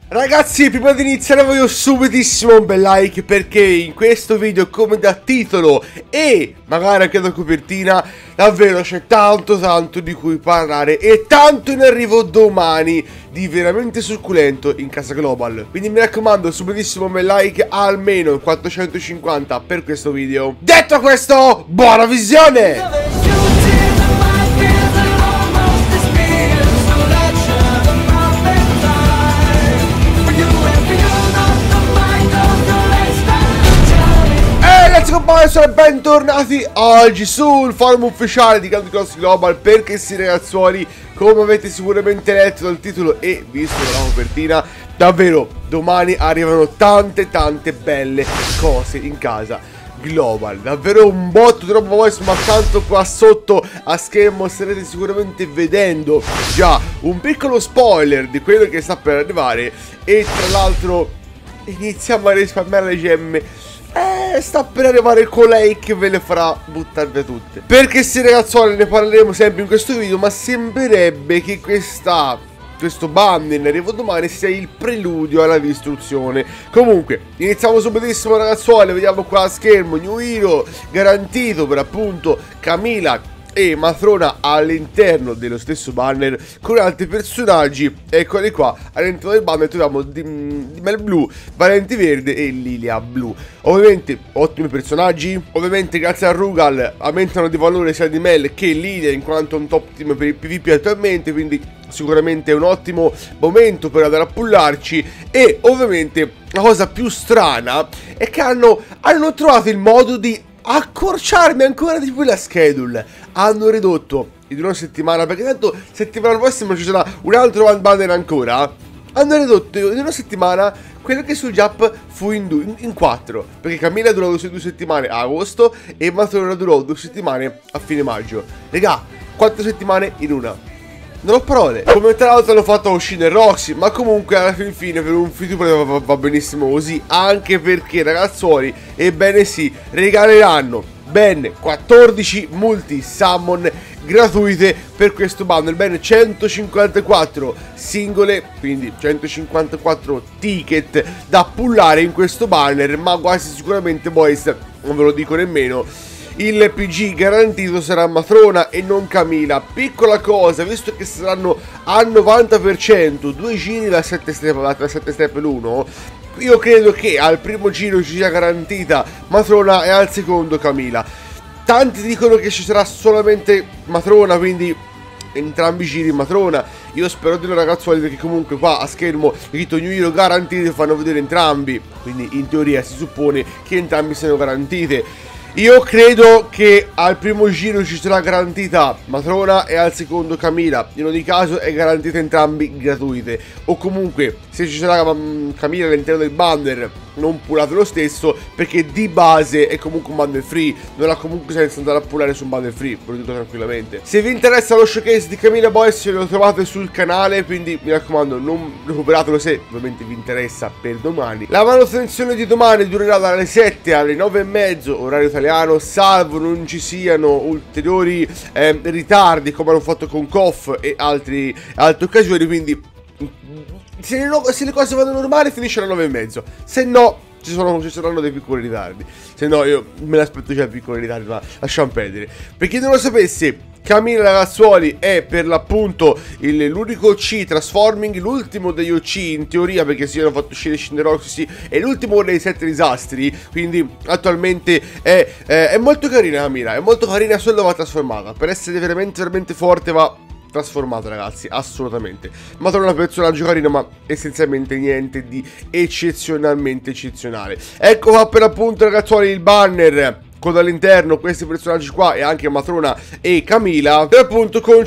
Ragazzi, prima di iniziare voglio subitissimo un bel like, perché in questo video, come da titolo e magari anche da copertina, davvero c'è tanto di cui parlare e tanto in arrivo domani di veramente succulento in casa Global. Quindi mi raccomando, subitissimo un bel like, almeno 450 per questo video. Detto questo, buona visione! Ragazzi compagni, bentornati oggi sul forum ufficiale di Candy Crush Global. Perché sì ragazzuoli, come avete sicuramente letto dal titolo e visto dalla copertina, davvero domani arrivano tante belle cose in casa Global. Davvero un botto troppo voice, ma accanto qua sotto a schermo starete sicuramente vedendo già un piccolo spoiler di quello che sta per arrivare. E tra l'altro iniziamo a risparmiare le gemme. Sta per arrivare colei che ve le farà buttare via tutte. Perché sì ragazzuoli, ne parleremo sempre in questo video, ma sembrerebbe che questo bundle in arrivo domani sia il preludio alla distruzione. Comunque, iniziamo subitissimo ragazzuoli. Vediamo qua a schermo New Hero garantito per appunto Camila e Matrona all'interno dello stesso banner con altri personaggi. Eccoli qua, all'interno del banner troviamo di Mel Blu, Valenti Verde e Lilia Blu. Ovviamente ottimi personaggi. Ovviamente grazie a Rugal aumentano di valore sia di Mel che Lilia, in quanto è un top team per il PvP attualmente, quindi sicuramente è un ottimo momento per andare a pullarci. E ovviamente la cosa più strana è che hanno trovato il modo di accorciarmi ancora di più la schedule. Hanno ridotto di una settimana, perché tanto settimana prossima ci sarà un altro one banner ancora. Hanno ridotto in una settimana quello che sul Jap fu in 4, perché Camilla durò 2 settimane a agosto e Matrona durò 2 settimane a fine maggio. Regà, 4 settimane in una. Non ho parole. Come tra l'altro hanno fatto uscire Roxy, ma comunque alla fine per un free to play va benissimo così. Anche perché ragazzuoli, ebbene sì, regaleranno ben 14 multi summon gratuite per questo bundle. Ben 154 singole, quindi 154 ticket da pullare in questo banner. Ma quasi sicuramente boys, non ve lo dico nemmeno, il PG garantito sarà Matrona e non Camila. Piccola cosa, visto che saranno al 90% 2 giri da 7 step l'1, io credo che al primo giro ci sia garantita Matrona e al secondo Camila. Tanti dicono che ci sarà solamente Matrona, quindi entrambi i giri Matrona. Io spero di no ragazzuoli, perché comunque qua a schermo scritto New Hero garantite, fanno vedere entrambi, quindi in teoria si suppone che entrambi siano garantite. Io credo che al primo giro ci sarà garantita Matrona e al secondo Camila. In ogni caso è garantita entrambi gratuite. O comunque se ci sarà Camila all'interno del banner, non pullate lo stesso, perché di base è comunque un bundle free. Non ha comunque senso andare a pullare su un bundle free, ve lo dico tranquillamente. Se vi interessa lo showcase di Camila boys, lo trovate sul canale, quindi mi raccomando non recuperatelo se ovviamente vi interessa per domani. La manutenzione di domani durerà dalle 7 alle 9:30 orario italiano, salvo non ci siano ulteriori ritardi come hanno fatto con KOF e altre occasioni. Quindi se le cose vanno normali finisce alle 9:30, se no ci saranno dei piccoli ritardi. Se no io me l'aspetto già piccoli ritardi, ma lasciamo perdere. Per chi non lo sapesse, Camila ragazzuoli è per l'appunto l'unico OC Transforming, l'ultimo degli OC in teoria, perché si hanno fatto uscire Shinderoxy e l'ultimo dei 7 disastri. Quindi attualmente è molto carina Camila, è molto carina, solo va trasformata. Per essere veramente forte va trasformata ragazzi, assolutamente. Matrona è un personaggio carino, ma essenzialmente niente di eccezionalmente eccezionale. Ecco qua per appunto ragazzuoli il banner con all'interno questi personaggi qua e anche Matrona e Camila, per appunto con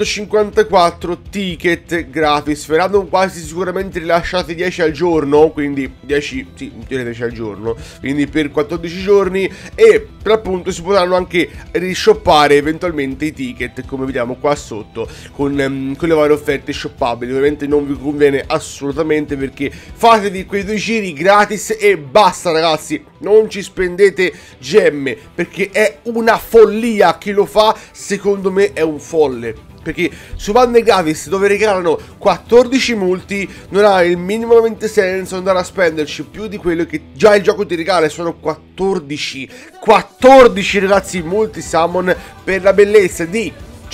154 ticket gratis. Verranno quasi sicuramente rilasciati 10 al giorno, quindi 10, sì, in teoria 10 al giorno, quindi per 14 giorni. E per appunto si potranno anche rishoppare eventualmente i ticket, come vediamo qua sotto, con le varie offerte shoppabili. Ovviamente non vi conviene assolutamente, perché fatevi quei 2 giri gratis e basta ragazzi. Non ci spendete gemme, perché è una follia. Chi lo fa secondo me è un folle. Perché su Banner gratis, dove regalano 14 multi, non ha il minimamente senso andare a spenderci più di quello che già il gioco ti regala. Sono 14 ragazzi, multi summon per la bellezza di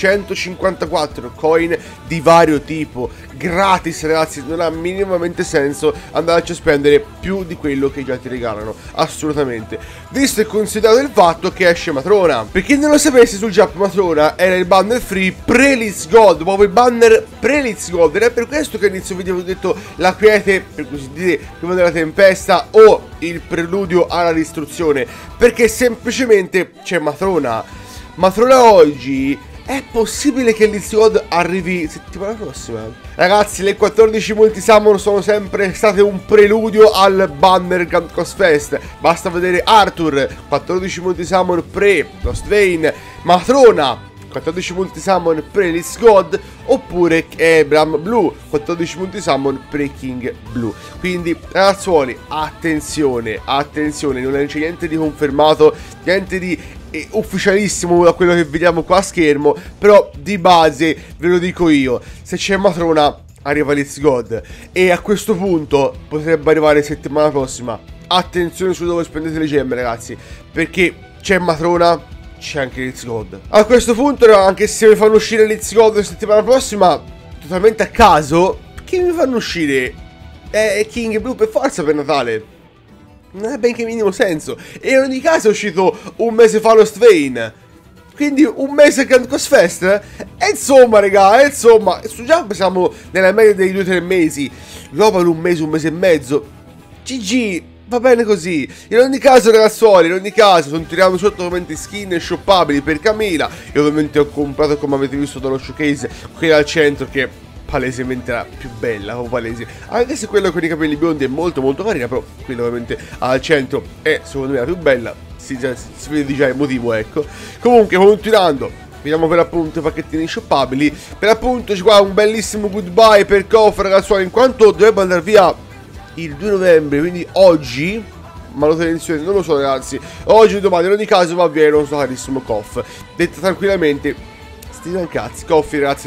154 coin di vario tipo gratis, ragazzi. Non ha minimamente senso andarci a spendere più di quello che già ti regalano, assolutamente, visto e considerato il fatto che esce Matrona. Per chi non lo sapesse, sul Jump Matrona era il banner free pre-Let's Gold, proprio il banner pre-Let's Gold, ed è per questo che all'inizio video vi ho detto la quiete, per così dire, prima della tempesta, o il preludio alla distruzione, perché semplicemente c'è Matrona oggi. È possibile che Let's Gold arrivi settimana prossima? Ragazzi, le 14 multisummon sono sempre state un preludio al banner Grand Coast Fest. Basta vedere Arthur, 14 multisummon pre Lost Vein, Matrona, 14 multisummon pre Let's Gold, oppure Ebram Blue, 14 multisummon pre King Blue. Quindi ragazzuoli, attenzione, non c'è niente di confermato, niente di ufficialissimo da quello che vediamo qua a schermo, però di base ve lo dico io: se c'è Matrona arriva Let's Gold, e a questo punto potrebbe arrivare settimana prossima. Attenzione su dove spendete le gemme, ragazzi, perché c'è Matrona, c'è anche Let's Gold. A questo punto, anche se mi fanno uscire Let's Gold la settimana prossima totalmente a caso, chi mi fanno uscire è King Blue per forza per Natale. Non ha benché minimo senso. E in ogni caso è uscito un mese fa Lost Vein, quindi un mese Grand Coast Fest. E insomma, raga, insomma, su Jump siamo nella media dei 2-3 mesi. Global un mese e mezzo. GG, va bene così. In ogni caso, ragazzuoli, in ogni caso sono tiriamo sotto ovviamente skin shoppabili per Camila. E ovviamente ho comprato, come avete visto dallo showcase, quella al centro, che palesemente la più bella, palese. Anche se quella con i capelli biondi è molto carina, però quella ovviamente al centro è secondo me la più bella. Si vede già il motivo, ecco. Comunque, continuando, vediamo per appunto i pacchettini shoppabili. Per appunto c'è qua un bellissimo goodbye per Koff, ragazzuoli, in quanto dovrebbe andare via il 2 novembre, quindi oggi, manutenzione, non lo so ragazzi, oggi o domani. In ogni caso va via il nostro carissimo Koff. Detto tranquillamente, cazzi, Coffee, ragazzi,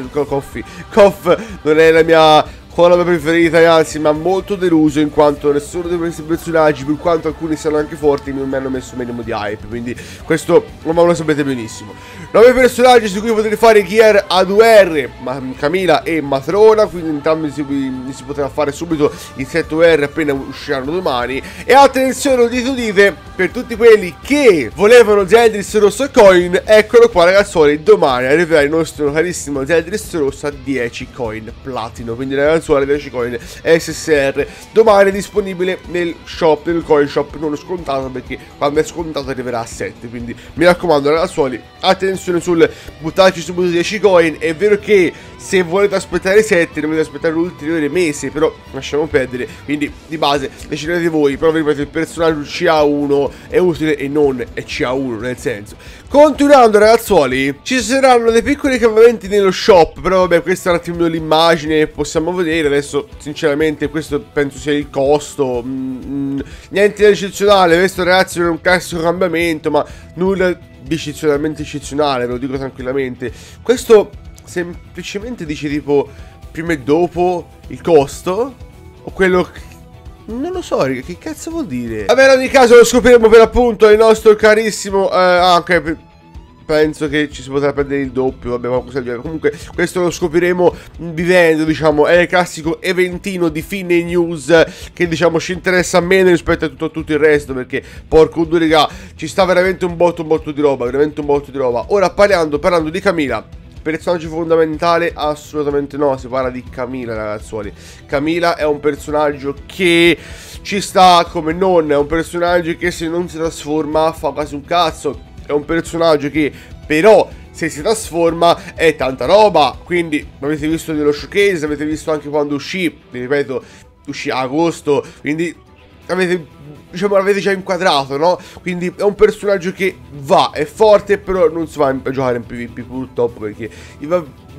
Koff non è la mia colonna preferita, ragazzi, ma molto deluso, in quanto nessuno di questi personaggi, per quanto alcuni siano anche forti, non mi hanno messo minimo di hype, quindi questo lo sapete benissimo. 9 personaggi su cui potete fare gear a 2R, Camila e Matrona, quindi entrambi si potrà fare subito i 7R appena usciranno domani. E attenzione, udite, per tutti quelli che volevano Zeldris Rosso Coin, eccolo qua, ragazzuoli, domani arriverà il nostro carissimo Zeldris Rosso a 10 coin platino, quindi ragazzuoli, 10 coin SSR, domani è disponibile nel shop, nel coin shop non scontato, perché quando è scontato arriverà a 7, quindi mi raccomando, ragazzuoli, attenzione sul buttarci subito 10 coin. È vero che se volete aspettare 7 dovete aspettare un ulteriore mese, però lasciamo perdere, quindi di base decidete voi. Però vi ripeto, il personaggio CA1 è utile e non è CA1, nel senso. Continuando, ragazzuoli, ci saranno dei piccoli cambiamenti nello shop, però vabbè, questa è un attimino l'immagine che possiamo vedere. Adesso sinceramente questo penso sia il costo, niente di eccezionale. Questo, ragazzi, non è un classico cambiamento, ma nulla di eccezionalmente eccezionale, ve lo dico tranquillamente. Questo semplicemente dice tipo prima e dopo il costo, o quello non lo so, raga, che cazzo vuol dire? Vabbè, in ogni caso lo scopriremo per appunto il nostro carissimo anche penso che ci si potrà prendere il doppio, vabbè, qualcosa del genere. Comunque questo lo scopriremo vivendo, diciamo. È il classico eventino di fine news che, diciamo, ci interessa meno rispetto a tutto il resto, perché porco due, raga, ci sta veramente un botto di roba, veramente un botto di roba. Ora parlando di Camila, personaggio fondamentale? Assolutamente no, si parla di Camila, ragazzuoli. Camila è un personaggio che ci sta come non, è un personaggio che se non si trasforma fa quasi un cazzo. È un personaggio che però se si trasforma è tanta roba. Quindi avete visto nello showcase, avete visto anche quando uscì, vi ripeto, uscì a agosto, quindi avete, diciamo, l'avete già inquadrato, no? Quindi è un personaggio che va, è forte, però non si va a giocare in PvP purtroppo, perché va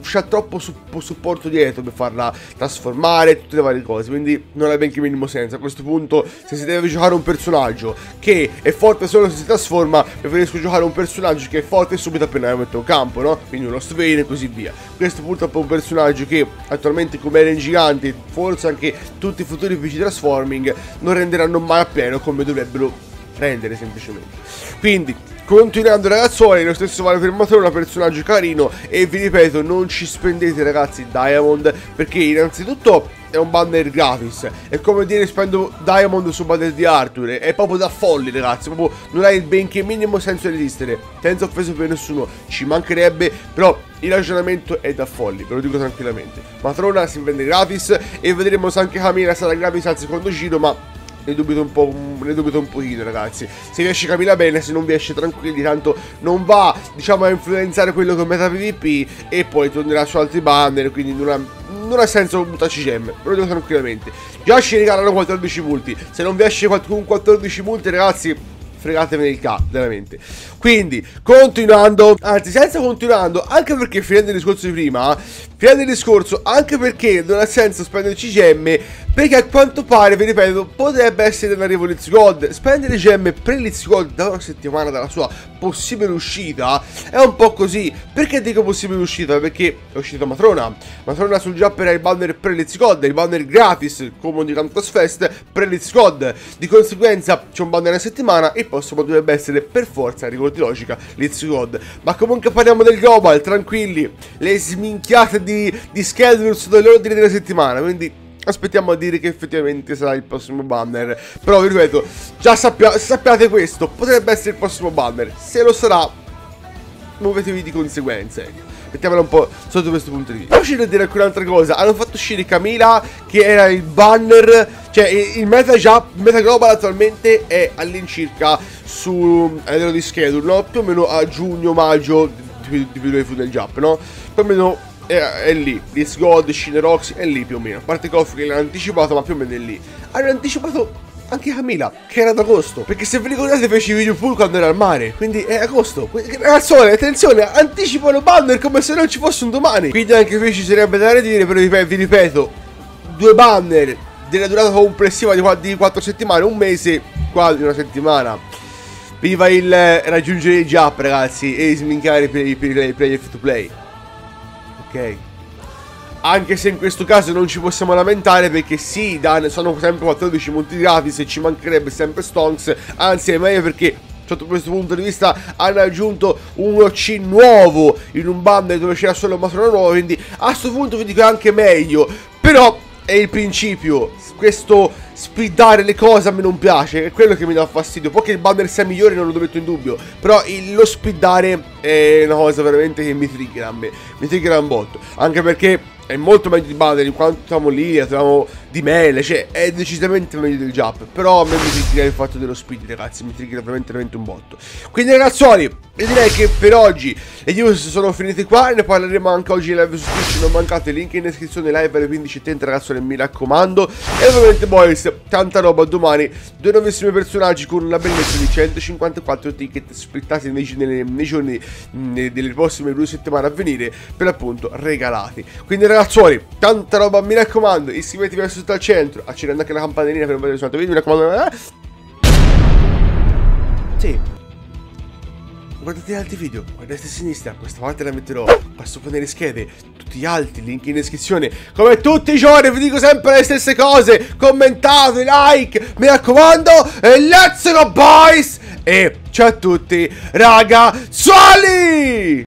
c'ha troppo supporto dietro per farla trasformare, tutte le varie cose, quindi non ha benché minimo senso. A questo punto, se si deve giocare un personaggio che è forte solo se si trasforma, preferisco giocare un personaggio che è forte subito appena lo metto in campo, no? Quindi uno Swain e così via. Questo purtroppo è un personaggio che attualmente, come era in gigante, forse anche tutti i futuri PC Transforming non renderanno mai a pieno come dovrebbero rendere semplicemente. Quindi continuando ragazzuoli, lo stesso vale per Matrona, personaggio carino, e vi ripeto, non ci spendete ragazzi Diamond, perché innanzitutto è un banner gratis, è come dire spendo Diamond su banner di Arthur, è proprio da folli ragazzi, proprio non ha il benché minimo senso di esistere, senza offesa per nessuno, ci mancherebbe, però il ragionamento è da folli, ve lo dico tranquillamente. Matrona si vende gratis e vedremo se anche Camilla sarà gratis al secondo giro, ma ne dubito un pochino ragazzi. Se vi esce Camilla bene, se non vi esce tranquilli, tanto non va, diciamo, a influenzare quello che è meta PvP e poi tornerà su altri banner, quindi non ha senso buttarci gemme, ve lo dico tranquillamente. Già ci regalano 14 multi, se non vi esce con 14 multi ragazzi, fregatevene il cazzo, veramente. Quindi, continuando, anzi senza continuando, anche perché finendo il discorso di prima, anche perché non ha senso spenderci gemme, perché a quanto pare, vi ripeto, potrebbe essere in arrivo Let's God. Spendere gemme per Let's God da una settimana dalla sua possibile uscita è un po' così. Perché dico possibile uscita? Perché è uscita Matrona sul Japper ha il banner per Let's God, il banner gratis come di Campus Fest per Let's God. Di conseguenza c'è un banner a settimana e poi dovrebbe essere per forza, ricordi logica, Let's God. Ma comunque parliamo del global, tranquilli, le sminchiate di schedule sono l'ordine della settimana, quindi aspettiamo a dire che effettivamente sarà il prossimo banner. Però vi ripeto, già sappiate questo, potrebbe essere il prossimo banner. Se lo sarà, muovetevi di conseguenza, ecco. Mettiamola un po' sotto questo punto di vista. Poi c'è da dire anche un'altra cosa. Hanno fatto uscire Camilla, che era il banner, cioè il meta global attualmente è all'incirca su a livello di schedule, no? Più o meno a giugno-maggio di del Jap, no? Più o meno è lì. Let's God, Shinerox è lì più o meno. A parte Koff che l'hanno anticipato, ma più o meno è lì. Hanno anticipato anche Camilla, che era ad agosto, perché se vi ricordate feci i video full quando era al mare, quindi è agosto. Ragazzi, attenzione, anticipano banner come se non ci fosse un domani. Quindi anche qui ci sarebbe da ridire, però vi ripeto, 2 banner della durata complessiva di 4 settimane, un mese, quasi una settimana. Viva il raggiungere il Jap ragazzi, e smincare per i player free to play. Ok, anche se in questo caso non ci possiamo lamentare, perché sì, sono sempre 14 multi gratis e ci mancherebbe sempre Stonks. Anzi è meglio, perché sotto questo punto di vista hanno aggiunto un OC nuovo in un banner dove c'era solo Matrona nuova, quindi a questo punto vi dico anche meglio. Però è il principio, questo speedare le cose a me non piace, è quello che mi dà fastidio. Poi che il banner sia migliore non lo metto in dubbio, però lo speedare è una cosa veramente che mi triggera a me, mi triggera un botto, anche perché è molto meglio di banner, in quanto siamo lì, siamo di mele, cioè è decisamente meglio del Jap. Però a me mi triggera il fatto dello speed ragazzi, mi triggera veramente un botto. Quindi ragazzuoli, io direi che per oggi le news sono finite qua, ne parleremo anche oggi in live su Twitch, non mancate, link in descrizione, live alle 15:30 ragazzuoli, mi raccomando. E ovviamente boys, tanta roba domani, 2 nuovissimi personaggi con una bellezza di 154 ticket splittati nei giorni delle prossime 2 settimane a venire, per appunto regalati. Quindi ragazzuoli, tanta roba, mi raccomando, iscrivetevi al sotto al centro, accendete anche la campanellina per non vedere il altro video, mi raccomando. Sì, guardate gli altri video, guardate a sinistra, questa volta la metterò qua sopra nelle schede, tutti gli altri, link in descrizione. Come tutti i giorni vi dico sempre le stesse cose, commentate, like, mi raccomando, e let's go boys, e ciao a tutti ragazzuoli!